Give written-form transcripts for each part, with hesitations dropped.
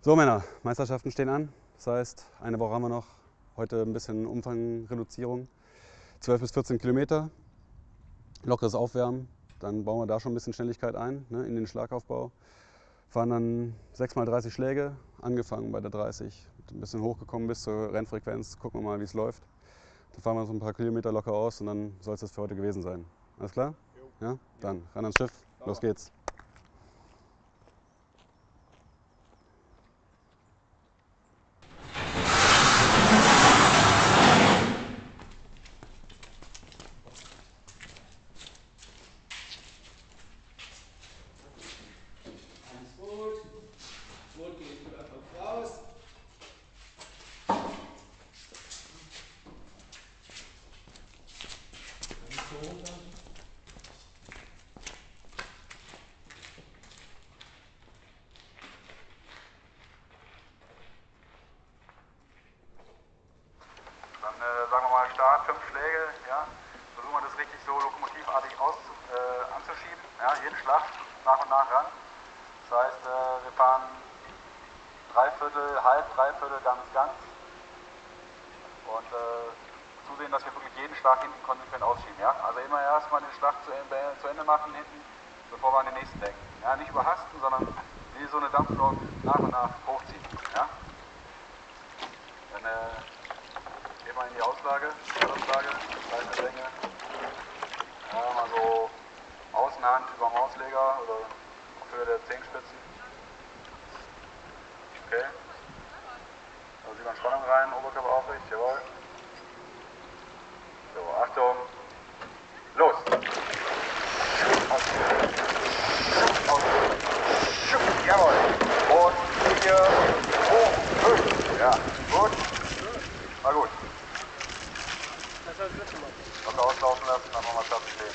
So Männer, Meisterschaften stehen an. Das heißt, eine Woche haben wir noch. Heute ein bisschen Umfangreduzierung. 12 bis 14 Kilometer. Lockeres Aufwärmen. Dann bauen wir da schon ein bisschen Schnelligkeit ein, ne, in den Schlagaufbau. Fahren dann 6 mal 30 Schläge, angefangen bei der 30. Ein bisschen hochgekommen bis zur Rennfrequenz. Gucken wir mal, wie es läuft. Dann fahren wir so ein paar Kilometer locker aus und dann soll es das für heute gewesen sein. Alles klar? Ja? Dann ran ans Schiff. Los geht's. Boot geht gut einfach raus. Nicht so hoch dann. Dann sagen wir mal Start, 5 Schläge, ja. Versuchen wir das richtig so lokomotivartig anzuschieben, ja, jeden Schlag nach und nach ran. Das heißt, wir fahren Dreiviertel, halb, Dreiviertel, ganz, ganz. Und zusehen, dass wir wirklich jeden Schlag hinten konsequent ausschieben, ja. Also immer erstmal den Schlag zu Ende machen hinten, bevor wir an den nächsten denken. Ja, nicht überhasten, sondern wie so eine Dampflok nach und nach hochziehen, ja. Dann gehen wir in die Auslage, gleiche Länge. Ja, mal so Außenhand über dem Ausleger oder auf Höhe der Zehenspitzen. Okay. Da sieht man Spannung rein, Oberkörper aufrecht, jawohl. So, Achtung. Los! Aus. Jawohl. Und 4, hoch, 5. Ja, gut. War gut. Das soll das letzte Mal. Locker auslaufen lassen, dann machen wir Platz stehen.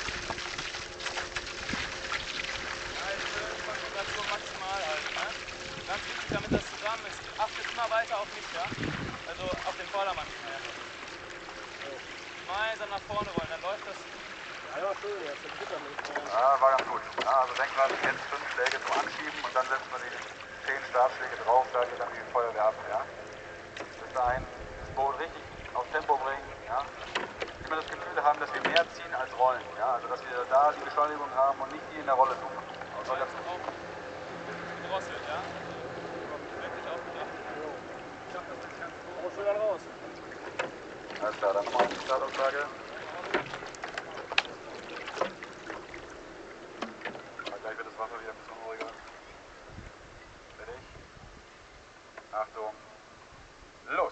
Konzentration maximal halten, ne? Ganz wichtig, damit das zusammen ist. Achtet immer weiter auf mich, ja? Also auf den Vordermann nicht mehr. Gemeinsam nach vorne rollen, dann läuft das. Ja, schön, ja, ist bitter mit. Ja, war ganz gut. Ja, also denk dran, jetzt 5 Schläge zum Anschieben und dann setzen wir die 10 Startschläge drauf, da geht dann die Feuerwehr ab. Ja? Bis dahin das Boot richtig auf Tempo bringen. Ja? Immer das Gefühl haben, dass wir mehr ziehen als rollen. Ja? Also dass wir da die Beschleunigung haben und nicht die in der Rolle suchen. Das war ganz gut. Auch gedrosselt, ja? Wirklich aufgedacht. Ich dachte, das ist ganz gut. Raus dann raus. Alles klar, dann nochmal die Startaussage. Gleich wird das Wasser wieder ein bisschen unruhiger. Fertig. Achtung. Los!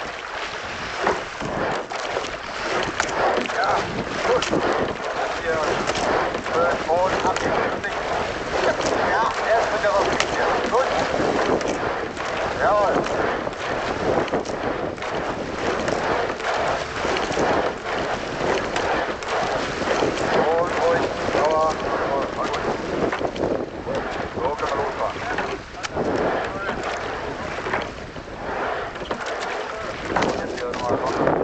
Ja, gut. Jetzt hier 12 und abgeben. Ja, erst mit der Rocket hier. Gut. Jawohl. Und ruhig, sauer. Jawohl, war gut. So können wir losfahren. Jetzt hier nochmal locker.